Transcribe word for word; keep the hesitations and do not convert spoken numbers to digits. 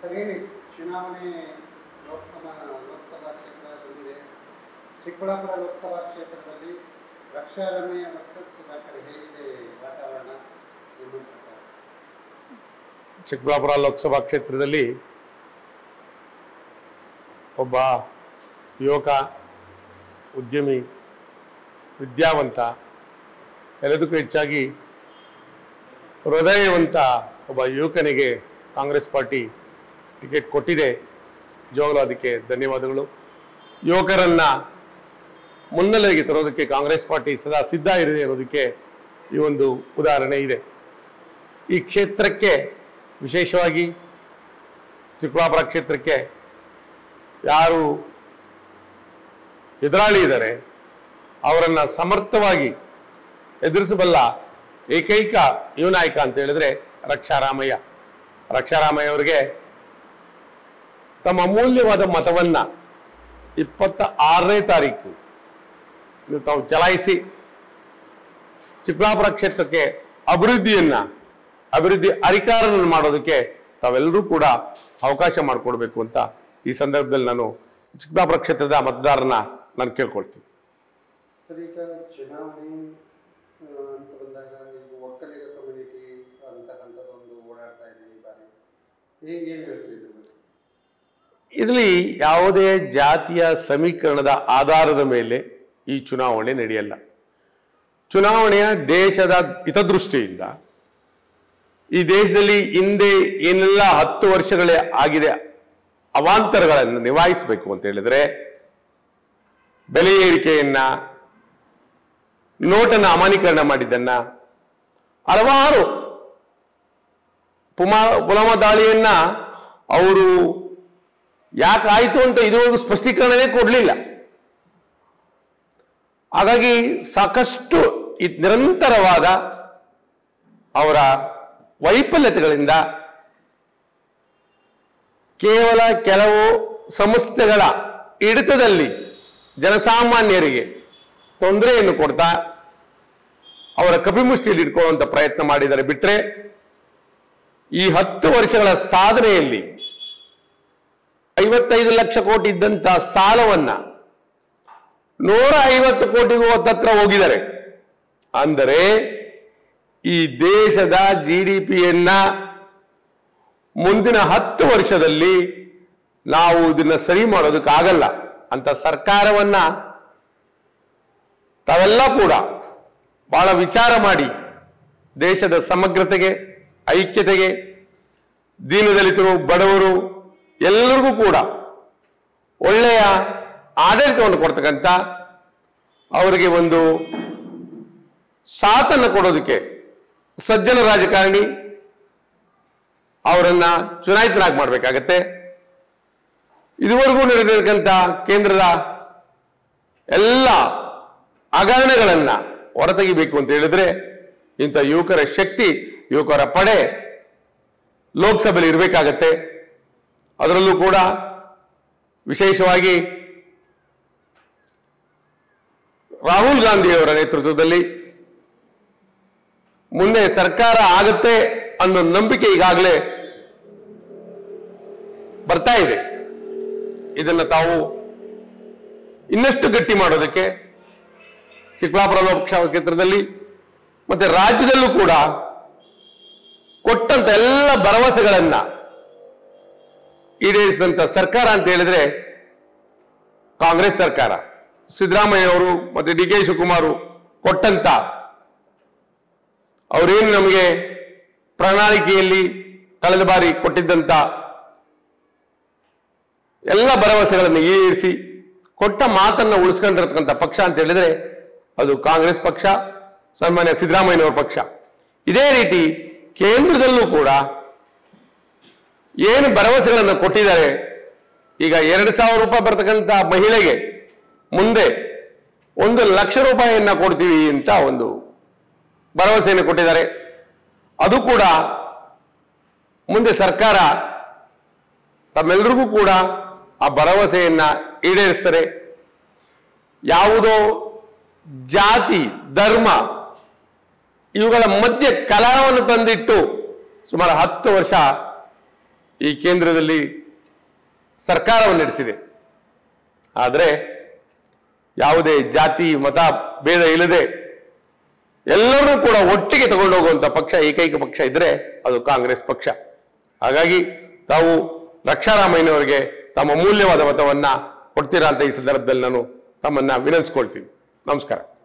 Sir ಹೇಳಿ, ಚುನಾವಣೆ ಲೋಕಸಭಾ ಲೋಕಸಭಾ ಕ್ಷೇತ್ರ ಬಂದಿದೆ. ಚಿಕ್ಕಬಳ್ಳಾಪುರ ಲೋಕಸಭಾ ಕ್ಷೇತ್ರದಲ್ಲಿ ರಕ್ಷಾರಮೆ ವರ್ಸಸ್ ಸುಧಾಕರ್, ಹೇಗಿದೆ ವಾತಾವರಣ ನಿಮ್ಮ ಪ್ರಕಾರ? ಚಿಕ್ಕಬಳ್ಳಾಪುರ ಲೋಕಸಭಾ ಕ್ಷೇತ್ರದಲ್ಲಿ ಒಬ್ಬ ಯುವಕ, ಉದ್ಯಮಿ, ವಿದ್ಯಾವಂತ, ಎಲ್ಲದಕ್ಕೂ ಹೆಚ್ಚಾಗಿ ಹೃದಯವಂತ ಒಬ್ಬ ಯುವಕನಿಗೆ ಕಾಂಗ್ರೆಸ್ ಪಾರ್ಟಿ ಟಿಕೆಟ್ ಕೊಟ್ಟಿದೆ. ನಿಜವಾಗಲೂ ಅದಕ್ಕೆ ಧನ್ಯವಾದಗಳು. ಯುವಕರನ್ನು ಮುನ್ನೆಲೆಗೆ ತರೋದಕ್ಕೆ ಕಾಂಗ್ರೆಸ್ ಪಾರ್ಟಿ ಸದಾ ಸಿದ್ಧ ಇದೆ ಅನ್ನೋದಕ್ಕೆ ಈ ಒಂದು ಉದಾಹರಣೆ ಇದೆ. ಈ ಕ್ಷೇತ್ರಕ್ಕೆ ವಿಶೇಷವಾಗಿ ಚಿಕ್ಕಬಳ್ಳಾಪುರ ಕ್ಷೇತ್ರಕ್ಕೆ ಯಾರು ಎದುರಾಳಿ ಇದ್ದಾರೆ ಅವರನ್ನು ಸಮರ್ಥವಾಗಿ ಎದುರಿಸಬಲ್ಲ ಏಕೈಕ ಯುವ ನಾಯಕ ಅಂತ ಹೇಳಿದ್ರೆ ರಕ್ಷಾರಾಮಯ್ಯ. ರಕ್ಷಾರಾಮಯ್ಯ ಅವರಿಗೆ ತಮ್ಮ ಅಮೂಲ್ಯವಾದ ಮತವನ್ನ ಇಪ್ಪತ್ತ ಆರನೇ ತಾರೀಕು ನೀವು ತಾವು ಚಲಾಯಿಸಿ ಚಿಕ್ಕಬಳ್ಳಾಪುರ ಕ್ಷೇತ್ರಕ್ಕೆ ಅಭಿವೃದ್ಧಿಯನ್ನ ಅಭಿವೃದ್ಧಿ ಅಧಿಕಾರವನ್ನು ಮಾಡೋದಕ್ಕೆ ತಾವೆಲ್ಲರೂ ಕೂಡ ಅವಕಾಶ ಮಾಡಿಕೊಡ್ಬೇಕು ಅಂತ ಈ ಸಂದರ್ಭದಲ್ಲಿ ನಾನು ಚಿಕ್ಕಬಳ್ಳಾಪುರ ಕ್ಷೇತ್ರದ ಮತದಾರರನ್ನ ನಾನು ಕೇಳ್ಕೊಳ್ತೀನಿ. ಸರ್, ಈಗ ಚುನಾವಣೆ ಅಂತ ಬಂದಾಗ ಈಗ ಒಕ್ಕಲಿಗ ಕಮ್ಯುನಿಟಿ ಅಂತಕ್ಕಂಥದ್ದು ಒಂದು ಓಡಾಡ್ತಾ ಇದೆ ಈ ಬಾರಿ. ಹೇಗೆ ಏನು ಹೇಳ್ತೀರಿ ಇದ್ರ ಬಗ್ಗೆ? ಇದರಲ್ಲಿ ಯಾವುದೇ ಜಾತಿಯ ಸಮೀಕರಣದ ಆಧಾರದ ಮೇಲೆ ಈ ಚುನಾವಣೆ ನಡೆಯಲ್ಲ. ಚುನಾವಣೆಯ ದೇಶದ ಹಿತದೃಷ್ಟಿಯಿಂದ ಈ ದೇಶದಲ್ಲಿ ಹಿಂದೆ ಏನೆಲ್ಲ ಹತ್ತು ವರ್ಷಗಳೇ ಆಗಿದೆ ಅವಾಂತರಗಳನ್ನು ನಿವಾರಿಸಬೇಕು ಅಂತ ಹೇಳಿದ್ರೆ ಬೆಲೆ ಏರಿಕೆಯನ್ನ, ನೋಟನ್ನು ಅಮಾನ್ಯೀಕರಣ ಮಾಡಿದ್ದನ್ನ, ಹಲವಾರು ಪುಮಾ ಪುಲ್ವಾಮಾ ದಾಳಿಯನ್ನ ಅವರು ಯಾಕಾಯಿತು ಅಂತ ಇದುವರೆಗೂ ಸ್ಪಷ್ಟೀಕರಣವೇ ಕೊಡಲಿಲ್ಲ. ಹಾಗಾಗಿ ಸಾಕಷ್ಟು ನಿರಂತರವಾದ ಅವರ ವೈಫಲ್ಯತೆಗಳಿಂದ ಕೇವಲ ಕೆಲವು ಸಂಸ್ಥೆಗಳ ಹಿಡಿತದಲ್ಲಿ ಜನಸಾಮಾನ್ಯರಿಗೆ ತೊಂದರೆಯನ್ನು ಕೊಡ್ತಾ ಅವರ ಕಪಿಮುಷ್ಟಿಯಲ್ಲಿ ಇಟ್ಕೊಳ್ಳುವಂತ ಪ್ರಯತ್ನ ಮಾಡಿದರೆ ಬಿಟ್ರೆ ಈ ಹತ್ತು ವರ್ಷಗಳ ಸಾಧನೆಯಲ್ಲಿ ಐವತ್ತೈದು ಲಕ್ಷ ಕೋಟಿ ಇದ್ದಂತ ಸಾಲವನ್ನ ನೂರ ಐವತ್ತು ಕೋಟಿಗೂ ಹತ್ತತ್ರ ಹೋಗಿದ್ದಾರೆ. ಅಂದರೆ ಈ ದೇಶದ ಜಿ ಡಿ ಪಿಯನ್ನ ಮುಂದಿನ ಹತ್ತು ವರ್ಷದಲ್ಲಿ ನಾವು ಇದನ್ನ ಸರಿ ಮಾಡೋದಕ್ಕಾಗಲ್ಲ ಅಂತ ಸರ್ಕಾರವನ್ನ ತಾವೆಲ್ಲ ಕೂಡ ಬಹಳ ವಿಚಾರ ಮಾಡಿ ದೇಶದ ಸಮಗ್ರತೆಗೆ, ಐಕ್ಯತೆಗೆ, ದೀನದಲಿತರು, ಬಡವರು ಎಲ್ಲರಿಗೂ ಕೂಡ ಒಳ್ಳೆಯ ಆಡಳಿತವನ್ನು ಕೊಡ್ತಕ್ಕಂಥ ಅವರಿಗೆ ಒಂದು ಸಾಥನ್ನು ಕೊಡೋದಕ್ಕೆ ಸಜ್ಜನ ರಾಜಕಾರಣಿ ಅವರನ್ನ ಚುನಾಯಿತರಾಗಿ ಮಾಡಬೇಕಾಗತ್ತೆ. ಇದುವರೆಗೂ ನಡೆದಿರತಕ್ಕಂಥ ಕೇಂದ್ರದ ಎಲ್ಲ ಹಗರಣಗಳನ್ನ ಹೊರತೆಗಿಬೇಕು ಅಂತ ಹೇಳಿದ್ರೆ ಇಂಥ ಯುವಕರ ಶಕ್ತಿ, ಯುವಕರ ಪಡೆ ಲೋಕಸಭೆಯಲ್ಲಿ ಇರಬೇಕಾಗತ್ತೆ. ಅದರಲ್ಲೂ ಕೂಡ ವಿಶೇಷವಾಗಿ ರಾಹುಲ್ ಗಾಂಧಿ ಅವರ ನೇತೃತ್ವದಲ್ಲಿ ಮುಂದೆ ಸರ್ಕಾರ ಆಗತ್ತೆ ಅನ್ನೋ ನಂಬಿಕೆ ಈಗಾಗಲೇ ಬರ್ತಾ ಇದೆ. ಇದನ್ನ ತಾವು ಇನ್ನಷ್ಟು ಗಟ್ಟಿ ಮಾಡೋದಕ್ಕೆ ಚಿಕ್ಕಬಳ್ಳಾಪುರ ಲೋಕಸಭಾ ಕ್ಷೇತ್ರದಲ್ಲಿ ಮತ್ತೆ ರಾಜ್ಯದಲ್ಲೂ ಕೂಡ ಕೊಟ್ಟಂತ ಎಲ್ಲ ಭರವಸೆಗಳನ್ನ ಈಡೇರಿಸಿದಂತ ಸರ್ಕಾರ ಅಂತ ಹೇಳಿದ್ರೆ ಕಾಂಗ್ರೆಸ್ ಸರ್ಕಾರ. ಸಿದ್ದರಾಮಯ್ಯ ಅವರು ಮತ್ತೆ ಡಿ ಕೆ ಶಿವಕುಮಾರ್ ಕೊಟ್ಟಂತ ಅವರೇನು ನಮಗೆ ಪ್ರಣಾಳಿಕೆಯಲ್ಲಿ ಕಳೆದ ಬಾರಿ ಕೊಟ್ಟಿದ್ದಂತ ಎಲ್ಲ ಭರವಸೆಗಳನ್ನು ಈಡೇರಿಸಿ ಕೊಟ್ಟ ಮಾತನ್ನ ಉಳಿಸ್ಕೊಂಡಿರತಕ್ಕಂಥ ಪಕ್ಷ ಅಂತ ಹೇಳಿದ್ರೆ ಅದು ಕಾಂಗ್ರೆಸ್ ಪಕ್ಷ, ಸನ್ಮಾನ್ಯ ಸಿದ್ದರಾಮಯ್ಯನವರ ಪಕ್ಷ. ಇದೇ ರೀತಿ ಕೇಂದ್ರದಲ್ಲೂ ಕೂಡ ಏನು ಭರವಸೆಗಳನ್ನು ಕೊಟ್ಟಿದ್ದಾರೆ, ಈಗ ಎರಡು ಸಾವಿರ ರೂಪಾಯಿ ಬರ್ತಕ್ಕಂಥ ಮಹಿಳೆಗೆ ಮುಂದೆ ಒಂದು ಲಕ್ಷ ರೂಪಾಯಿಯನ್ನ ಕೊಡ್ತೀವಿ ಅಂತ ಒಂದು ಭರವಸೆಯನ್ನು ಕೊಟ್ಟಿದ್ದಾರೆ. ಅದು ಕೂಡ ಮುಂದೆ ಸರ್ಕಾರ ತಮ್ಮೆಲ್ಲರಿಗೂ ಕೂಡ ಆ ಭರವಸೆಯನ್ನ ಈಡೇರಿಸ್ತಾರೆ. ಯಾವುದೋ ಜಾತಿ, ಧರ್ಮ ಇವುಗಳ ಮಧ್ಯೆ ಕಲಹವನ್ನು ತಂದಿಟ್ಟು ಸುಮಾರು ಹತ್ತು ವರ್ಷ ಈ ಕೇಂದ್ರದಲ್ಲಿ ಸರ್ಕಾರವನ್ನು ನಡೆಸಿದೆ. ಆದರೆ ಯಾವುದೇ ಜಾತಿ ಮತ ಭೇದ ಇಲ್ಲದೆ ಎಲ್ಲರೂ ಕೂಡ ಒಟ್ಟಿಗೆ ತಗೊಂಡೋಗುವಂಥ ಪಕ್ಷ ಏಕೈಕ ಪಕ್ಷ ಇದ್ರೆ ಅದು ಕಾಂಗ್ರೆಸ್ ಪಕ್ಷ. ಹಾಗಾಗಿ ತಾವು ರಕ್ಷಾರಾಮಯ್ಯನವರಿಗೆ ತಮ್ಮ ಮೂಲ್ಯವಾದ ಮತವನ್ನ ಕೊಡ್ತೀರಾ ಅಂತ ಈ ಸಂದರ್ಭದಲ್ಲಿ ನಾನು ತಮ್ಮನ್ನ ವಿನಂತಿಸ್ಕೊಳ್ತೀನಿ. ನಮಸ್ಕಾರ.